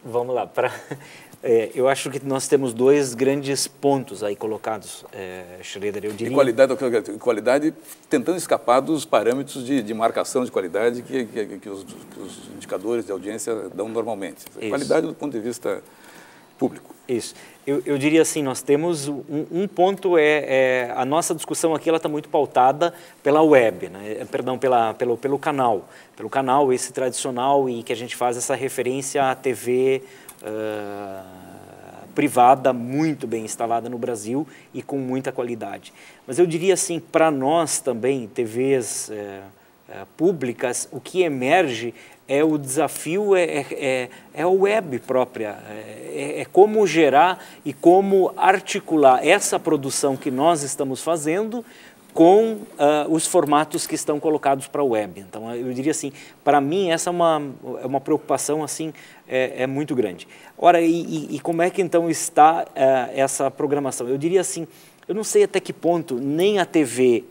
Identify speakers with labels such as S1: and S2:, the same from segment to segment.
S1: Vamos lá. Eu acho que nós temos dois grandes pontos aí colocados, Schroeder, eu diria...
S2: Qualidade tentando escapar dos parâmetros de marcação de qualidade que os indicadores de audiência dão normalmente.
S1: Isso.
S2: Qualidade do ponto de vista público.
S1: Isso. Eu diria assim, nós temos um ponto, a nossa discussão aqui ela está muito pautada pela web, né? Perdão, pelo canal esse tradicional e que a gente faz essa referência à TV privada muito bem instalada no Brasil e com muita qualidade. Mas eu diria assim, para nós também, TVs públicas, o que emerge o desafio a web própria, como gerar e como articular essa produção que nós estamos fazendo com os formatos que estão colocados para a web. Então, eu diria assim, para mim, essa é uma preocupação assim, muito grande. Ora, e como é que então está essa programação? Eu diria assim, eu não sei até que ponto nem a TV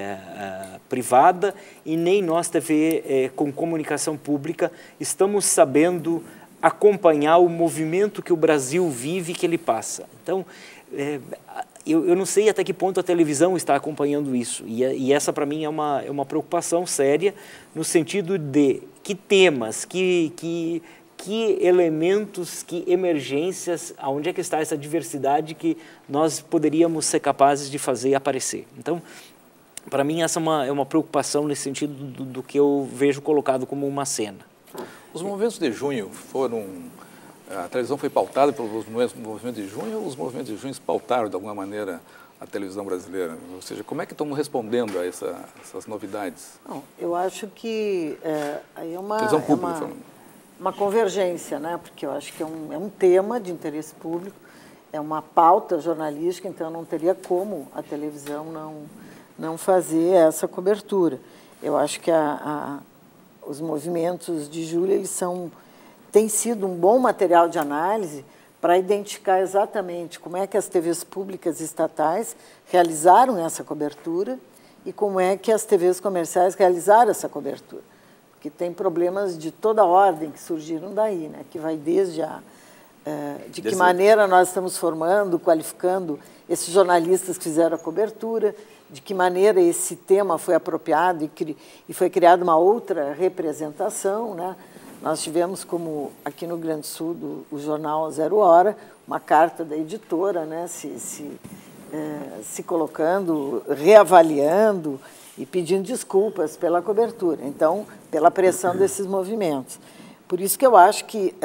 S1: privada e nem nós, TV com comunicação pública, estamos sabendo acompanhar o movimento que o Brasil vive e que ele passa. Então, eu não sei até que ponto a televisão está acompanhando isso. E essa, para mim, é uma preocupação séria no sentido de que temas, que elementos, que emergências, onde é que está essa diversidade que nós poderíamos ser capazes de fazer aparecer. Então, para mim, essa é uma preocupação nesse sentido do que eu vejo colocado como uma cena.
S2: Os movimentos de junho foram... A televisão foi pautada pelos movimentos de junho ou os movimentos de junho pautaram, de alguma maneira, a televisão brasileira? Ou seja, como é que estamos respondendo a essas novidades?
S3: Não, eu acho que aí é uma...
S2: Televisão pública,
S3: uma convergência, né? Porque eu acho que é um tema de interesse público, é uma pauta jornalística, então não teria como a televisão não fazer essa cobertura. Eu acho que os movimentos de julho têm sido um bom material de análise para identificar exatamente como é que as TVs públicas e estatais realizaram essa cobertura e como é que as TVs comerciais realizaram essa cobertura. Que tem problemas de toda ordem que surgiram daí, né? Que vai desde que maneira nós estamos formando, qualificando esses jornalistas que fizeram a cobertura, de que maneira esse tema foi apropriado e foi criada uma outra representação, né? Nós tivemos, como aqui no Rio Grande do Sul, o jornal Zero Hora, uma carta da editora, né? Se colocando, reavaliando e pedindo desculpas pela cobertura, então, pela pressão desses movimentos. Por isso que eu acho que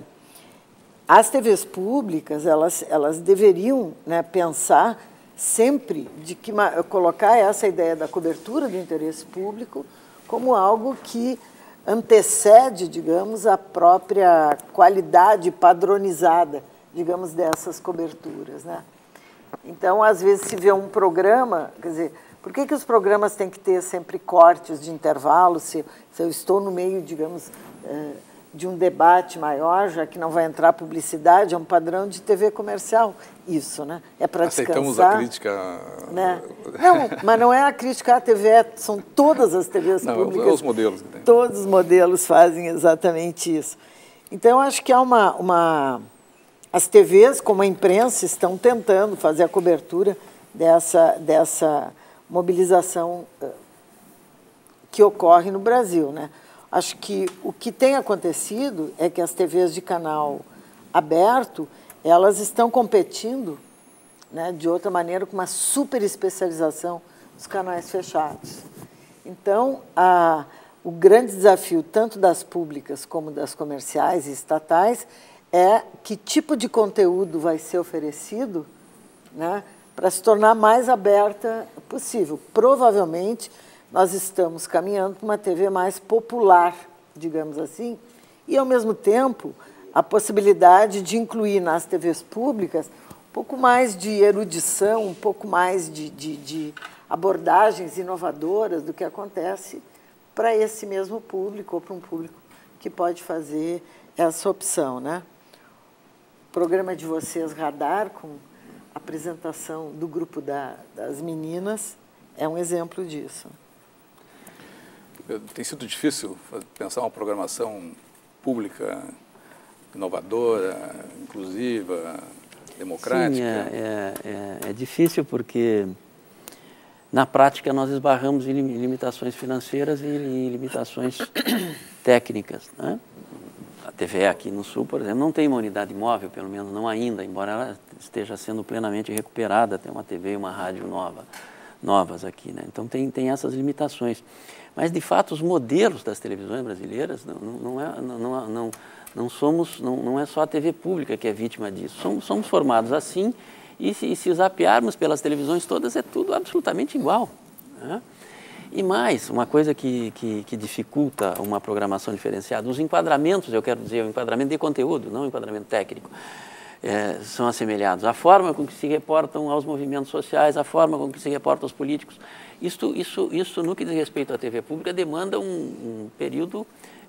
S3: as TVs públicas, elas deveriam, né, pensar sempre colocar essa ideia da cobertura do interesse público como algo que antecede, digamos, a própria qualidade padronizada, digamos, dessas coberturas, né? Então, às vezes, se vê um programa, quer dizer, por que os programas têm que ter sempre cortes de intervalo, se eu estou no meio, digamos, de um debate maior, já que não vai entrar publicidade, é um padrão de TV comercial, isso, né? É para descansar.
S2: Aceitamos a crítica...
S3: Né? Não, mas não é a crítica à TV, são todas as TVs públicas.
S2: Não, os modelos que tem.
S3: Todos os modelos fazem exatamente isso. Então, eu acho que as TVs, como a imprensa, estão tentando fazer a cobertura dessa mobilização que ocorre no Brasil, né? Acho que o que tem acontecido é que as TVs de canal aberto, elas estão competindo, né, de outra maneira, com uma super especialização dos canais fechados. Então, o grande desafio, tanto das públicas como das comerciais e estatais, é que tipo de conteúdo vai ser oferecido, né, para se tornar mais aberta possível. Provavelmente, nós estamos caminhando para uma TV mais popular, digamos assim, e, ao mesmo tempo, a possibilidade de incluir nas TVs públicas um pouco mais de erudição, um pouco mais de abordagens inovadoras do que acontece para esse mesmo público ou para um público que pode fazer essa opção, né? O programa de vocês, Radar, com a apresentação do grupo das meninas, é um exemplo disso.
S2: Tem sido difícil pensar uma programação pública inovadora, inclusiva, democrática?
S4: Sim, é difícil porque, na prática, nós esbarramos em limitações financeiras e em limitações técnicas, né? A TVE aqui no Sul, por exemplo, não tem uma unidade móvel, pelo menos não ainda, embora ela esteja sendo plenamente recuperada, tem uma TV e uma rádio novas aqui, né? Então tem essas limitações. Mas, de fato, os modelos das televisões brasileiras não é só a TV pública que é vítima disso. Somos formados assim e se zapearmos pelas televisões todas é tudo absolutamente igual, né? E mais, uma coisa que dificulta uma programação diferenciada, os enquadramentos, eu quero dizer, o enquadramento de conteúdo, não o enquadramento técnico, são assemelhados. A forma com que se reportam aos movimentos sociais, a forma com que se reportam aos políticos. Isso no que diz respeito à TV pública, demanda um período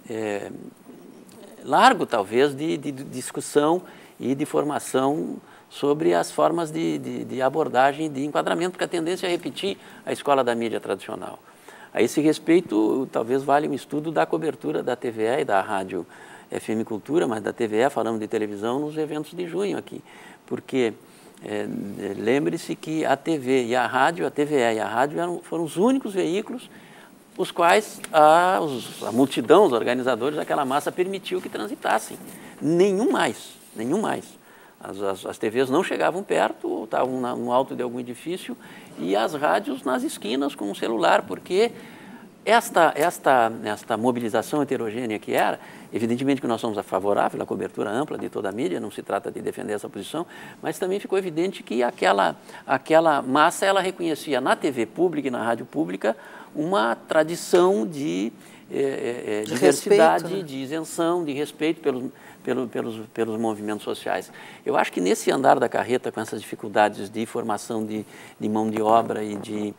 S4: largo, talvez, de discussão e de formação sobre as formas de abordagem, de enquadramento, porque a tendência é repetir a escola da mídia tradicional. A esse respeito, talvez valha um estudo da cobertura da TVE e da Rádio FM Cultura, mas da TVE, falando de televisão, nos eventos de junho aqui. Porque lembre-se que a TV e a rádio, a TVE e a rádio foram os únicos veículos os quais a multidão, os organizadores daquela massa permitiu que transitassem. Nenhum mais. As TVs não chegavam perto, ou estavam no alto de algum edifício, e as rádios nas esquinas com um celular, porque esta mobilização heterogênea que era, evidentemente que nós somos favoráveis à cobertura ampla de toda a mídia, não se trata de defender essa posição, mas também ficou evidente que aquela massa, ela reconhecia na TV pública e na rádio pública uma tradição de diversidade, respeito, né? De isenção, de respeito pelos movimentos sociais. Eu acho que nesse andar da carreta, com essas dificuldades de formação de mão de obra e de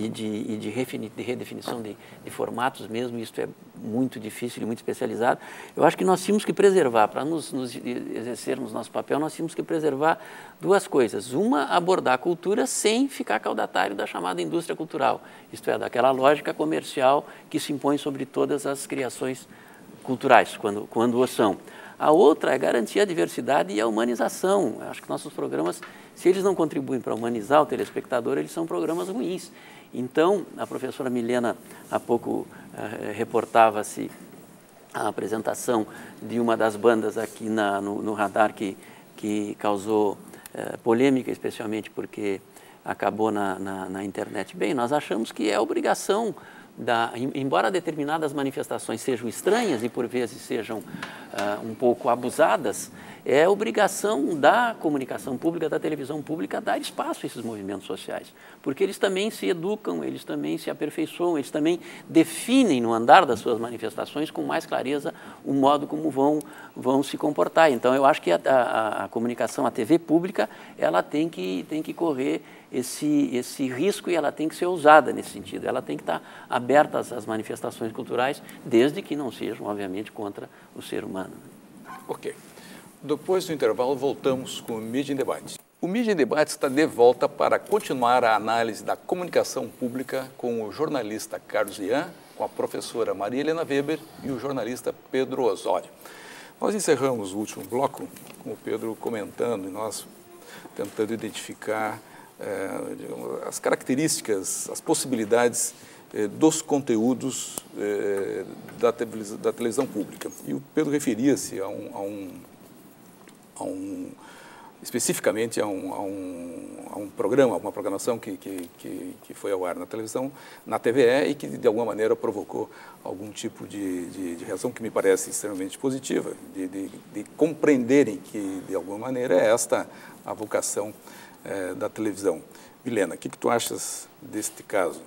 S4: redefinição de formatos mesmo, isso é muito difícil e muito especializado, eu acho que nós tínhamos que preservar, para nos exercermos nosso papel, nós tínhamos que preservar duas coisas. Uma, abordar a cultura sem ficar caudatário da chamada indústria cultural, isto é, daquela lógica comercial que se impõe sobre todas as criações culturais, quando o são. A outra é garantir a diversidade e a humanização. Eu acho que nossos programas, se eles não contribuem para humanizar o telespectador, eles são programas ruins. Então, a professora Milena, há pouco, reportava-se a apresentação de uma das bandas aqui no radar que causou polêmica, especialmente porque acabou na internet. Bem, nós achamos que é obrigação embora determinadas manifestações sejam estranhas e por vezes sejam um pouco abusadas, é obrigação da comunicação pública, da televisão pública, dar espaço a esses movimentos sociais, porque eles também se educam, eles também se aperfeiçoam, eles também definem no andar das suas manifestações com mais clareza o modo como vão se comportar. Então, eu acho que a comunicação, a TV pública, ela tem que correr esse risco e ela tem que ser ousada nesse sentido. Ela tem que estar aberta às manifestações culturais, desde que não sejam, obviamente, contra o ser humano.
S2: Ok. Depois do intervalo, voltamos com o Mídia em Debate. O Mídia em Debate está de volta para continuar a análise da comunicação pública com o jornalista Carlos Ian, com a professora Maria Helena Weber e o jornalista Pedro Osório. Nós encerramos o último bloco com o Pedro comentando e nós tentando identificar as características, as possibilidades dos conteúdos da televisão pública. E o Pedro referia-se especificamente a um programa, uma programação que foi ao ar na televisão, na TVE, e que de alguma maneira provocou algum tipo de reação que me parece extremamente positiva, de compreenderem que de alguma maneira é esta a vocação da televisão. Milena, o que tu achas deste caso?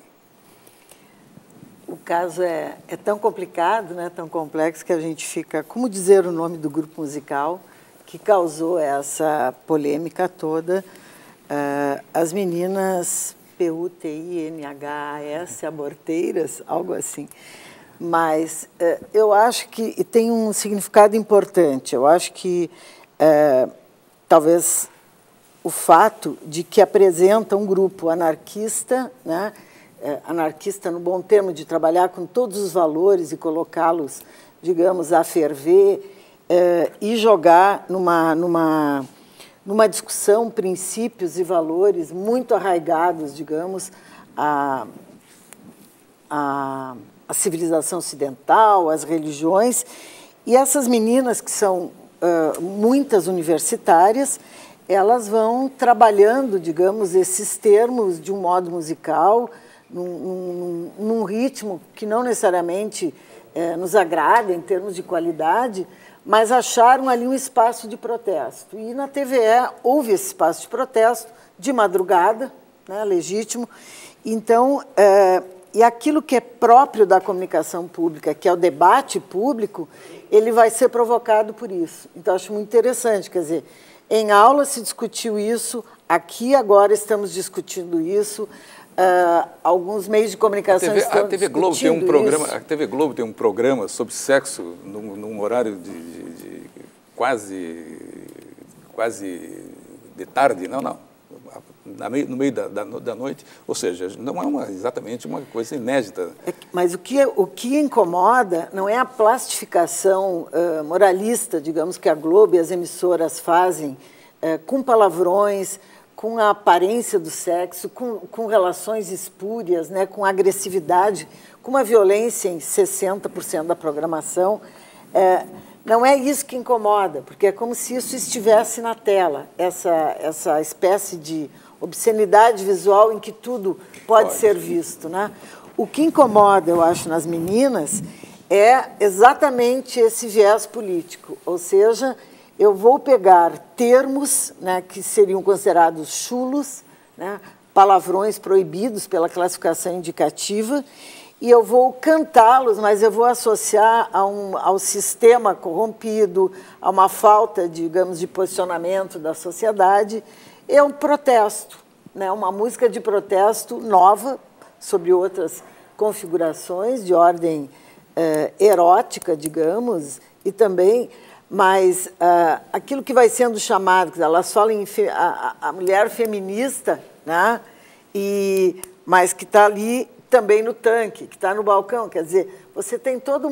S3: O caso é tão complicado, né, tão complexo, que a gente fica... Como dizer o nome do grupo musical que causou essa polêmica toda? As meninas PUTINHAS, aborteiras, algo assim. Mas eu acho que tem um significado importante. Eu acho que talvez o fato de que apresenta um grupo anarquista, né, anarquista no bom termo, de trabalhar com todos os valores e colocá-los, digamos, a ferver, e jogar numa discussão princípios e valores muito arraigados, digamos, à civilização ocidental, às religiões. E essas meninas, que são muitas universitárias, elas vão trabalhando, digamos, esses termos de um modo musical, num ritmo que não necessariamente nos agrada em termos de qualidade, mas acharam ali um espaço de protesto. E na TVE houve esse espaço de protesto, de madrugada, né, legítimo. Então, e aquilo que é próprio da comunicação pública, que é o debate público, ele vai ser provocado por isso. Então, acho muito interessante, quer dizer, em aula se discutiu isso, aqui agora estamos discutindo isso, alguns meios de comunicação estão
S2: TV Globo tem um programa, a TV Globo tem um programa sobre sexo num horário de quase de tarde, não, no meio da noite, ou seja, não é exatamente uma coisa inédita.
S3: Mas o que incomoda não é a plastificação moralista, digamos, que a Globo e as emissoras fazem com palavrões, com a aparência do sexo, com relações espúrias, né, com agressividade, com uma violência em 60% da programação. Não é isso que incomoda, porque é como se isso estivesse na tela, essa espécie de obscenidade visual em que tudo pode ser visto, né? O que incomoda, eu acho, nas meninas é exatamente esse viés político, ou seja, eu vou pegar termos, né, que seriam considerados chulos, né, palavrões proibidos pela classificação indicativa, e eu vou cantá-los, mas eu vou associar ao sistema corrompido, a uma falta, digamos, de posicionamento da sociedade. É um protesto, né, uma música de protesto nova, sobre outras configurações de ordem erótica, digamos, e também... Mas aquilo que vai sendo chamado, elas falam em a mulher feminista, né? Mas que está ali também no tanque, que está no balcão. Quer dizer, você tem toda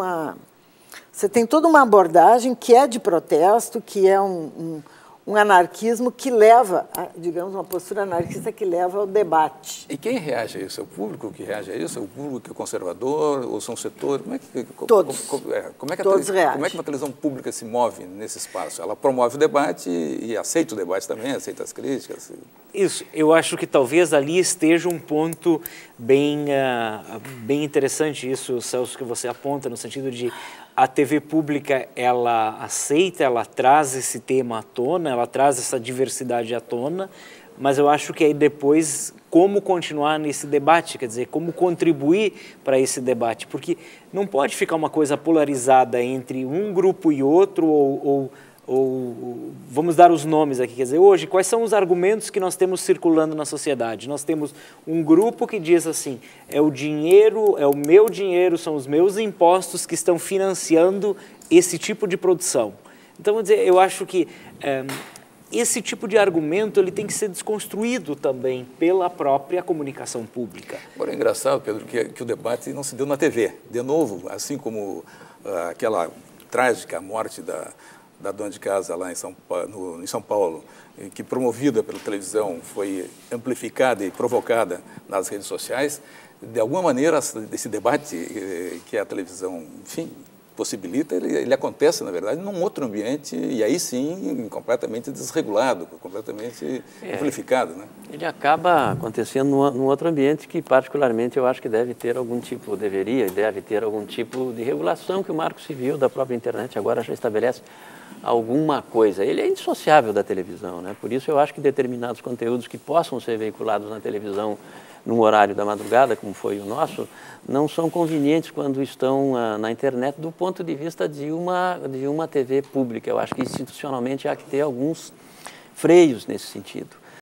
S3: você tem toda uma abordagem que é de protesto, que é um anarquismo que leva, digamos, uma postura anarquista que leva ao debate.
S2: E quem reage a isso? É o público que reage a isso? É o público que é conservador? Ou são setores?
S3: Todos.
S2: Todos reagem. Como é que uma televisão pública se move nesse espaço? Ela promove o debate e aceita o debate também, aceita as críticas?
S1: Isso, eu acho que talvez ali esteja um ponto bem interessante, isso, Celso, que você aponta, no sentido de a TV pública, ela aceita, ela traz esse tema à tona, ela traz essa diversidade à tona, mas eu acho que aí depois, como continuar nesse debate, quer dizer, como contribuir para esse debate, porque não pode ficar uma coisa polarizada entre um grupo e outro, ou vamos dar os nomes aqui, quer dizer, hoje, quais são os argumentos que nós temos circulando na sociedade? Nós temos um grupo que diz assim, é o dinheiro, é o meu dinheiro, são os meus impostos que estão financiando esse tipo de produção. Então, vou dizer, eu acho que esse tipo de argumento ele tem que ser desconstruído também pela própria comunicação pública.
S2: Agora, é engraçado, Pedro, que o debate não se deu na TV. De novo, assim como aquela trágica morte da dona de casa lá em São Paulo, que promovida pela televisão foi amplificada e provocada nas redes sociais, de alguma maneira esse debate que a televisão, enfim, possibilita, ele acontece, na verdade, num outro ambiente e aí sim completamente desregulado, completamente amplificado, né?
S4: Ele acaba acontecendo num outro ambiente que particularmente eu acho que deve ter algum tipo, deve ter algum tipo de regulação que o Marco Civil da própria internet agora já estabelece alguma coisa. Ele é indissociável da televisão, né? Por isso eu acho que determinados conteúdos que possam ser veiculados na televisão num horário da madrugada, como foi o nosso, não são convenientes quando estão na internet do ponto de vista de uma TV pública. Eu acho que institucionalmente há que ter alguns freios nesse sentido.